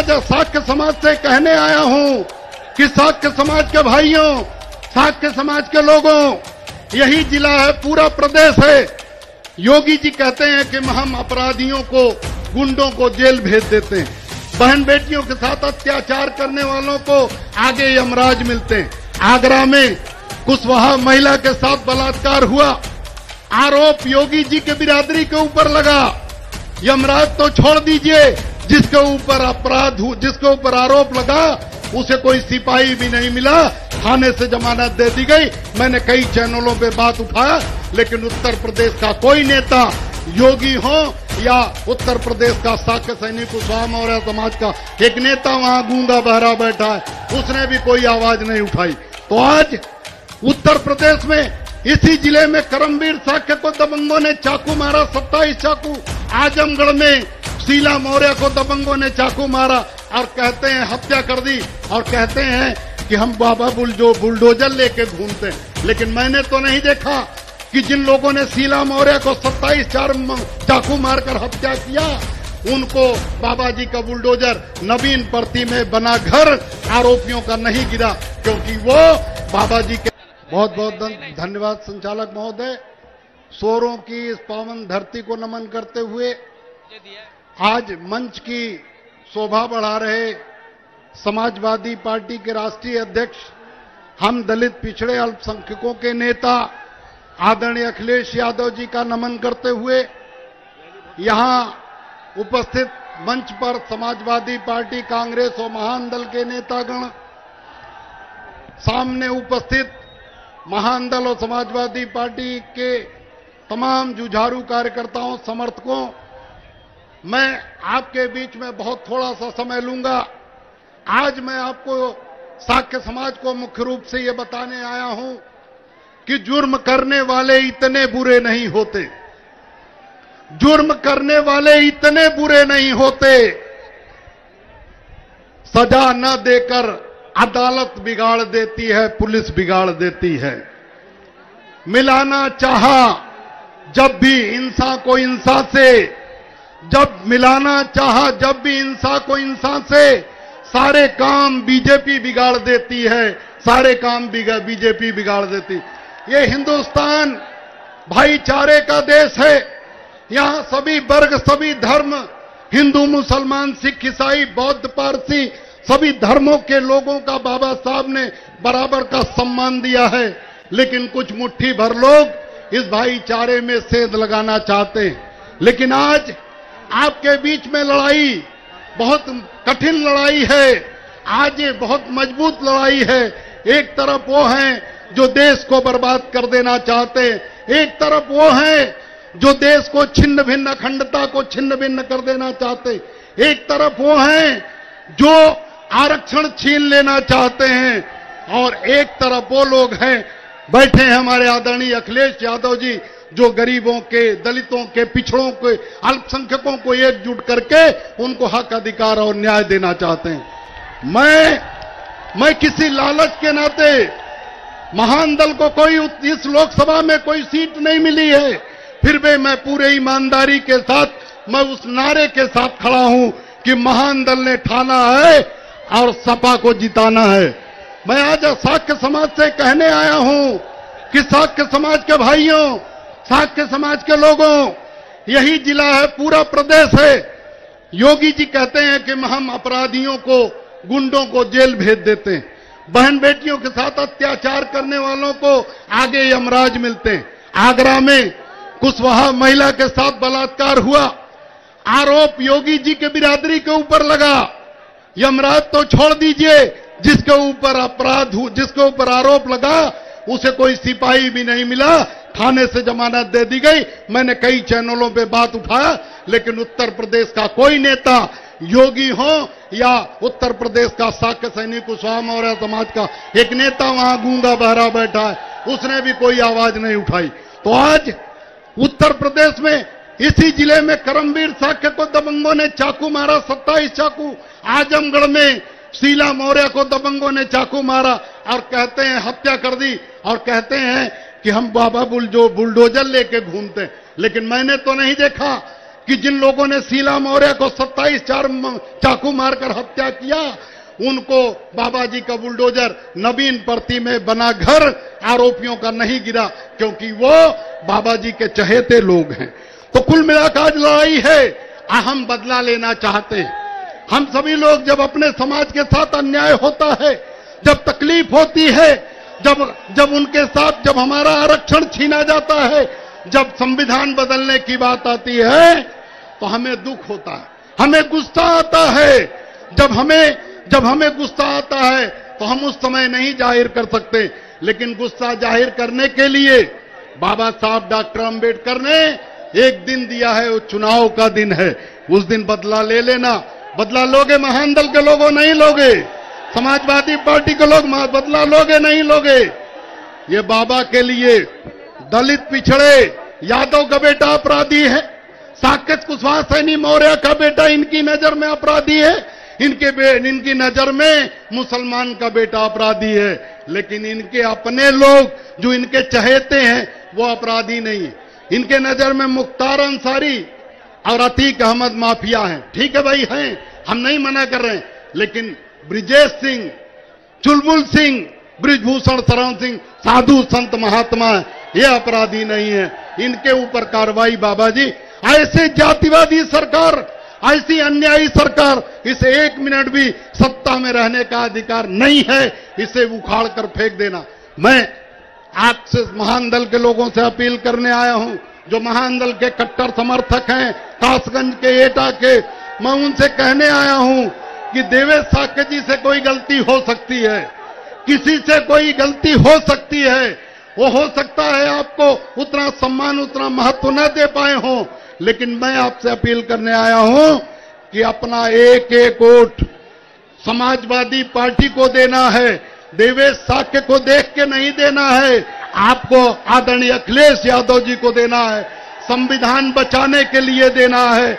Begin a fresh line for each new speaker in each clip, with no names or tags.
आज शाक्य समाज से कहने आया हूं कि शाक्य समाज के भाइयों, शाक्य समाज के लोगों, यही जिला है, पूरा प्रदेश है। योगी जी कहते हैं कि हम अपराधियों को, गुंडों को जेल भेज देते हैं, बहन बेटियों के साथ अत्याचार करने वालों को आगे यमराज मिलते हैं। आगरा में कुशवाहा महिला के साथ बलात्कार हुआ, आरोप योगी जी के बिरादरी के ऊपर लगा। यमराज तो छोड़ दीजिए, जिसके ऊपर अपराध, जिसके ऊपर आरोप लगा उसे कोई सिपाही भी नहीं मिला, थाने से जमानत दे दी गई। मैंने कई चैनलों पे बात उठाया, लेकिन उत्तर प्रदेश का कोई नेता, योगी हो या उत्तर प्रदेश का शाक्य सैनिक कुशवाहा मौर्य समाज का एक नेता वहां गूंगा बहरा बैठा है, उसने भी कोई आवाज नहीं उठाई। तो आज उत्तर प्रदेश में इसी जिले में करमवीर शाक्य को दबंगों ने चाकू मारा, 27 चाकू। आजमगढ़ में शीला मौर्य को दबंगों ने चाकू मारा और कहते हैं हत्या कर दी, और कहते हैं कि हम बाबा बुलडोजर लेके घूमते हैं। लेकिन मैंने तो नहीं देखा कि जिन लोगों ने शीला मौर्य को 27 चाकू मारकर हत्या किया, उनको बाबा जी का बुलडोजर नवीन परती में बना घर आरोपियों का नहीं गिरा, क्योंकि वो बाबा जी के। बहुत बहुत धन्यवाद संचालक महोदय। सोरों की इस पावन धरती को नमन करते हुए आज मंच की शोभा बढ़ा रहे समाजवादी पार्टी के राष्ट्रीय अध्यक्ष, हम दलित पिछड़े अल्पसंख्यकों के नेता आदरणीय अखिलेश यादव जी का नमन करते हुए यहां उपस्थित मंच पर समाजवादी पार्टी, कांग्रेस और महान दल के नेतागण, सामने उपस्थित महान दल और समाजवादी पार्टी के तमाम जुझारू कार्यकर्ताओं, समर्थकों, मैं आपके बीच में बहुत थोड़ा सा समय लूंगा। आज मैं आपको शाक्य समाज को मुख्य रूप से ये बताने आया हूं कि जुर्म करने वाले इतने बुरे नहीं होते, जुर्म करने वाले इतने बुरे नहीं होते। सजा न देकर अदालत बिगाड़ देती है, पुलिस बिगाड़ देती है। मिलाना चाहा जब भी इंसान को इंसान से, जब मिलाना चाहा जब भी इंसान को इंसान से, सारे काम बीजेपी बिगाड़ देती है, सारे काम बीजेपी बिगाड़ देती। ये हिंदुस्तान भाईचारे का देश है। यहां सभी वर्ग, सभी धर्म, हिंदू, मुसलमान, सिख, ईसाई, बौद्ध, पारसी, सभी धर्मों के लोगों का बाबा साहब ने बराबर का सम्मान दिया है। लेकिन कुछ मुट्ठी भर लोग इस भाईचारे में सेंध लगाना चाहते हैं। लेकिन आज आपके बीच में लड़ाई बहुत कठिन लड़ाई है। आज ये बहुत मजबूत लड़ाई है। एक तरफ वो हैं जो देश को बर्बाद कर देना चाहते हैं, एक तरफ वो हैं जो देश को छिन्न भिन्न, अखंडता को छिन्न भिन्न कर देना चाहते हैं, एक तरफ वो हैं जो आरक्षण छीन लेना चाहते हैं, और एक तरफ वो लोग हैं, बैठे हैं हमारे आदरणीय अखिलेश यादव जी, जो गरीबों के, दलितों के, पिछड़ों के, अल्पसंख्यकों को एकजुट करके उनको हक, अधिकार और न्याय देना चाहते हैं। मैं किसी लालच के नाते, महान दल को कोई इस लोकसभा में कोई सीट नहीं मिली है, फिर भी मैं पूरे ईमानदारी के साथ मैं उस नारे के साथ खड़ा हूं कि महान दल ने ठाना है और सपा को जिताना है। मैं आज शाक्य समाज से कहने आया हूं कि शाक्य समाज के भाइयों, शाक्य समाज के लोगों, यही जिला है, पूरा प्रदेश है। योगी जी कहते हैं कि हम अपराधियों को, गुंडों को जेल भेज देते हैं, बहन बेटियों के साथ अत्याचार करने वालों को आगे यमराज मिलते हैं। आगरा में कुशवाहा महिला के साथ बलात्कार हुआ, आरोप योगी जी के बिरादरी के ऊपर लगा। यमराज तो छोड़ दीजिए, जिसके ऊपर अपराध, जिसके ऊपर आरोप लगा उसे कोई सिपाही भी नहीं मिला, थाने से जमानत दे दी गई। मैंने कई चैनलों पे बात उठाया, लेकिन उत्तर प्रदेश का कोई नेता, योगी हो या उत्तर प्रदेश का शाक्य सैनिक कुशवाहा मौर्य समाज का एक नेता वहां गूंगा बहरा बैठा है, उसने भी कोई आवाज नहीं उठाई। तो आज उत्तर प्रदेश में इसी जिले में करमवीर शाक्य को दबंगों ने चाकू मारा, 27 चाकू। आजमगढ़ में शीला मौर्य को दबंगों ने चाकू मारा और कहते हैं हत्या कर दी, और कहते हैं कि हम बाबा बुलडोजर लेके घूमते हैं। लेकिन मैंने तो नहीं देखा कि जिन लोगों ने शीला मौर्य को 27 चाकू मारकर हत्या किया, उनको बाबा जी का बुलडोजर नवीन परती में बना घर आरोपियों का नहीं गिरा, क्योंकि वो बाबा जी के चहेते लोग हैं। तो कुल मिलाकर आज लड़ाई है, हम बदला लेना चाहते हैं। हम सभी लोग जब अपने समाज के साथ अन्याय होता है, जब तकलीफ होती है, जब उनके साथ जब हमारा आरक्षण छीना जाता है, जब संविधान बदलने की बात आती है, तो हमें दुख होता है, हमें गुस्सा आता है। जब हमें गुस्सा आता है तो हम उस समय नहीं जाहिर कर सकते, लेकिन गुस्सा जाहिर करने के लिए बाबा साहब डॉक्टर अंबेडकर ने एक दिन दिया है, वो चुनाव का दिन है। उस दिन बदला ले लेना। बदला लोगे महान दल के लोगों, नहीं लोगे। समाजवादी पार्टी के लोग बदला लोगे, नहीं लोगे। ये बाबा के लिए दलित, पिछड़े, यादव का बेटा अपराधी है, साकेत कुशवाहा सैनी मौर्य का बेटा इनकी नजर में अपराधी है, इनकी नजर में मुसलमान का बेटा अपराधी है, लेकिन इनके अपने लोग जो इनके चहेते हैं वो अपराधी नहीं है। इनके नजर में मुख्तार अंसारी और अतीक अहमद माफिया हैं। ठीक है भाई, हैं, हम नहीं मना कर रहे हैं, लेकिन ब्रिजेश सिंह, चुलबुल सिंह, ब्रिजभूषण शरण सिंह साधु संत महात्मा है, ये अपराधी नहीं है। इनके ऊपर कार्रवाई बाबा जी। ऐसे जातिवादी सरकार, ऐसी अन्यायी सरकार, इसे 1 मिनट भी सत्ता में रहने का अधिकार नहीं है। इसे उखाड़ कर फेंक देना। मैं आपसे महान दल के लोगों से अपील करने आया हूं, जो महान दल के कट्टर समर्थक हैं, कासगंज के, एटा के, मैं उनसे कहने आया हूं कि देवेश साके जी से कोई गलती हो सकती है, किसी से कोई गलती हो सकती है। वो हो सकता है आपको उतना सम्मान, उतना महत्व न दे पाए हो, लेकिन मैं आपसे अपील करने आया हूं कि अपना एक एक वोट समाजवादी पार्टी को देना है। देवेश साके को देख के नहीं देना है, आपको आदरणीय अखिलेश यादव जी को देना है। संविधान बचाने के लिए देना है।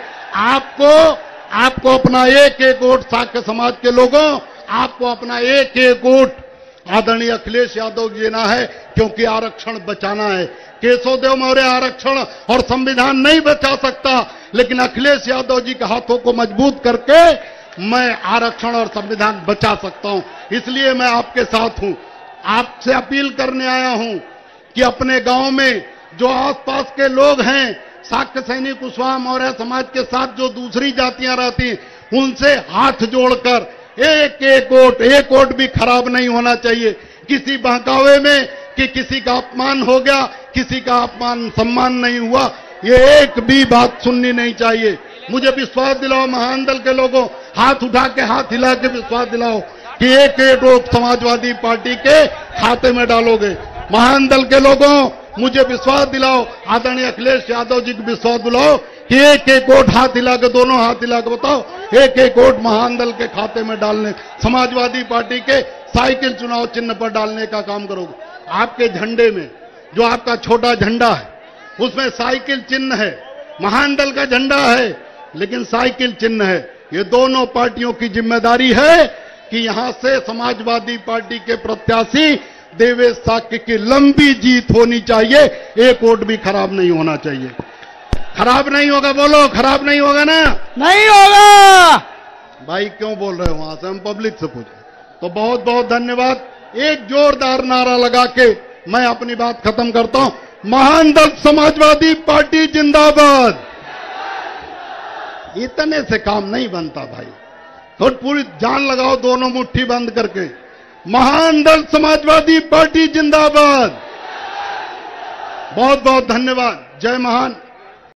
आपको अपना एक एक वोट, साके समाज के लोगों, आपको अपना एक एक वोट आदरणीय अखिलेश यादव जी देना है, क्योंकि आरक्षण बचाना है। केशवदेव मौर्य आरक्षण और संविधान नहीं बचा सकता, लेकिन अखिलेश यादव जी के हाथों को मजबूत करके मैं आरक्षण और संविधान बचा सकता हूं। इसलिए मैं आपके साथ हूं। आपसे अपील करने आया हूं कि अपने गांव में जो आसपास के लोग हैं, साक्य सैनी कुशवाहा मौर्य समाज के साथ जो दूसरी जातियां रहती हैं, उनसे हाथ जोड़कर एक वोट भी खराब नहीं होना चाहिए। किसी बहकावे में कि किसी का अपमान हो गया, किसी का अपमान सम्मान नहीं हुआ, ये एक भी बात सुननी नहीं चाहिए। मुझे विश्वास दिलाओ महान दल के लोगों, हाथ उठा के, हाथ हिला के विश्वास दिलाओ कि एक एक वोट समाजवादी पार्टी के खाते में डालोगे। महान दल के लोगों, मुझे विश्वास दिलाओ, आदरणीय अखिलेश यादव जी को विश्वास दिलाओ कि एक एक वोट हाथ हिला के, दोनों हाथ हिला के बताओ, एक एक वोट महान दल के खाते में डालने, समाजवादी पार्टी के साइकिल चुनाव चिन्ह पर डालने का काम करोगे। आपके झंडे में जो आपका छोटा झंडा है, उसमें साइकिल चिन्ह है, महान दल का झंडा है, लेकिन साइकिल चिन्ह है। ये दोनों पार्टियों की जिम्मेदारी है कि यहां से समाजवादी पार्टी के प्रत्याशी देवेश साके की लंबी जीत होनी चाहिए। एक वोट भी खराब नहीं होना चाहिए। खराब नहीं होगा, बोलो, खराब नहीं होगा ना?
नहीं होगा।
भाई क्यों बोल रहे हो? वहां से हम पब्लिक से पूछे। तो बहुत बहुत धन्यवाद। एक जोरदार नारा लगा के मैं अपनी बात खत्म करता हूं। महान दल समाजवादी पार्टी जिंदाबाद। इतने से काम नहीं बनता भाई, थोड़ी पूरी जान लगाओ, दोनों मुट्ठी बंद करके। महान दल समाजवादी पार्टी जिंदाबाद। बहुत बहुत धन्यवाद। जय महान।